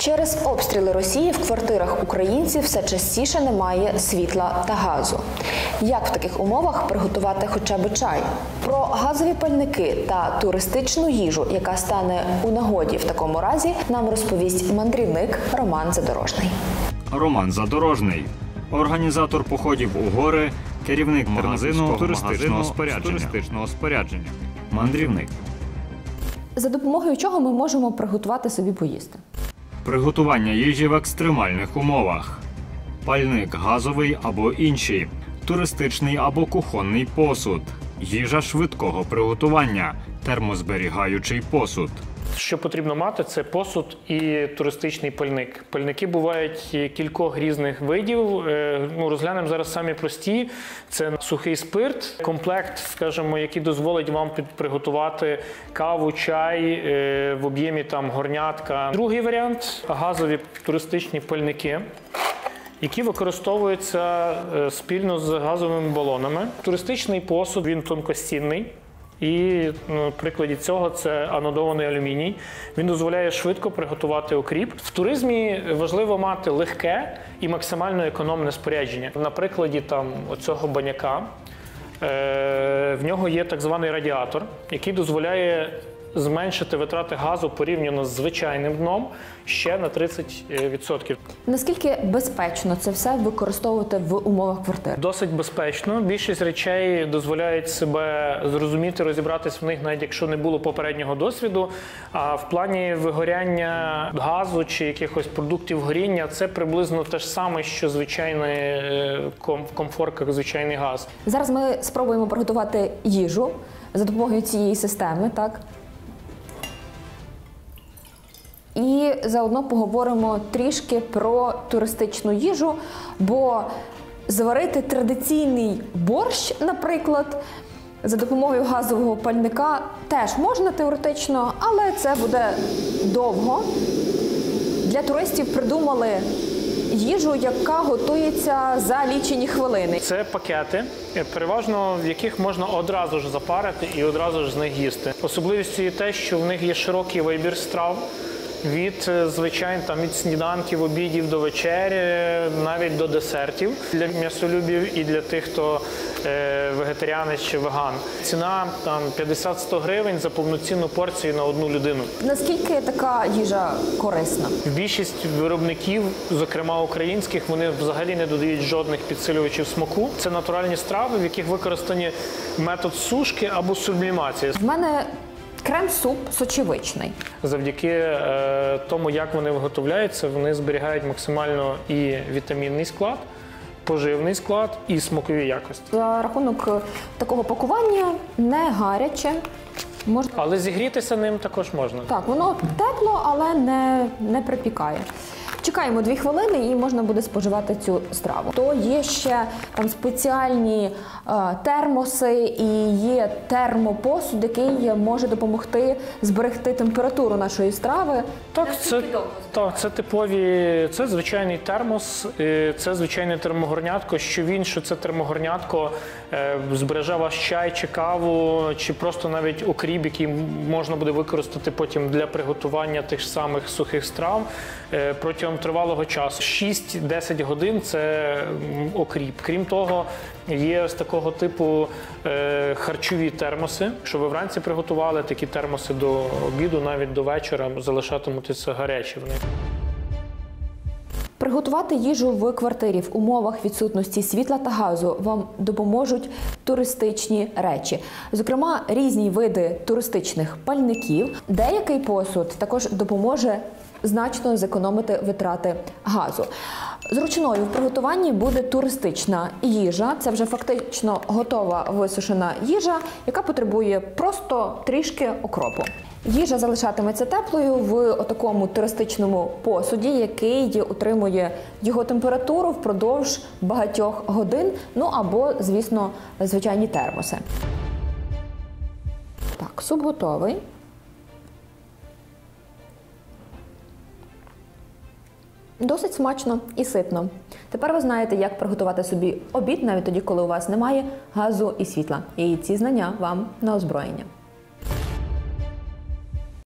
Через обстріли Росії в квартирах українців все частіше немає світла та газу. Як в таких умовах приготувати хоча б чай? Про газові пальники та туристичну їжу, яка стане у нагоді в такому разі, нам розповість мандрівник Роман Задорожний. Роман Задорожний – організатор походів у гори, керівник магазину туристичного спорядження. Мандрівник. За допомогою чого ми можемо приготувати собі поїсти? Приготування їжі в екстремальних умовах. Пальник газовий або інший. Туристичний або кухонний посуд. Їжа швидкого приготування. Термозберігаючий посуд. Що потрібно мати – це посуд і туристичний пальник. Пальники бувають кількох різних видів. Розглянемо зараз самі прості. Це сухий спирт, комплект, скажімо, який дозволить вам приготувати каву, чай в об'ємі горнятка. Другий варіант – газові туристичні пальники, які використовуються спільно з газовими балонами. Туристичний посуд, він тонкостінний. І на прикладі цього це анодований алюміній. Він дозволяє швидко приготувати окріп. В туризмі важливо мати легке і максимально економне спорядження. На прикладі оцього баняка в нього є так званий радіатор, який дозволяє зменшити витрати газу порівняно з звичайним дном ще на 30%. Наскільки безпечно це все використовувати в умовах квартир? Досить безпечно. Більшість речей дозволяють себе зрозуміти, розібратись в них, навіть якщо не було попереднього досвіду. А в плані вигоряння газу чи якихось продуктів горіння це приблизно те ж саме, що звичайний в комфорках звичайний газ. Зараз ми спробуємо приготувати їжу за допомогою цієї системи, так? І заодно поговоримо трішки про туристичну їжу, бо зварити традиційний борщ, наприклад, за допомогою газового пальника теж можна теоретично, але це буде довго. Для туристів придумали їжу, яка готується за лічені хвилини. Це пакети, переважно в яких можна одразу ж запарити і одразу ж з них їсти. Особливістю є те, що в них є широкий вибір страв. Від від сніданків, обідів до вечері, навіть до десертів для м'ясолюбів і для тих, хто вегетаріанець чи веган. Ціна 50-100 гривень за повноцінну порцію на одну людину. Наскільки така їжа корисна? Більшість виробників, зокрема українських, вони взагалі не додають жодних підсилювачів смаку. Це натуральні страви, в яких використані метод сушки або сублімації. В мене крем-суп сочевичний. Завдяки тому, як вони виготовляються, вони зберігають максимально і вітамінний склад, поживний склад і смакові якості. За рахунок такого пакування не гаряче. Але зігрітися ним також можна. Так, воно тепло, але не припікає. Чекаємо 2 хвилини і можна буде споживати цю страву. То є ще спеціальні термоси і є термопосуд, який може допомогти зберегти температуру нашої страви. Це типові, це звичайний термос, це звичайне термогорнятко. Що він, що це термогорнятко збереже ваш чай чи каву, чи просто навіть окріп, який можна буде використати потім для приготування тих самих сухих страв протягом тривалого часу. 6-10 годин – це окріп. Крім того, є з такого типу харчові термоси. Якщо ви вранці приготували такі термоси до обіду, навіть до вечора залишатимуться гарячі вони. Приготувати їжу в квартирі в умовах відсутності світла та газу вам допоможуть туристичні речі. Зокрема, різні види туристичних пальників. Деякий посуд також допоможе значно зекономити витрати газу. Зручною в приготуванні буде туристична їжа. Це вже фактично готова висушена їжа, яка потребує просто трішки окропу. Їжа залишатиметься теплою в такому туристичному посуді, який утримує його температуру впродовж багатьох годин, або, звісно, звичайні термоси. Так, суп готовий. Досить смачно і ситно. Тепер ви знаєте, як приготувати собі обід, навіть тоді, коли у вас немає газу і світла. І ці знання вам на озброєння.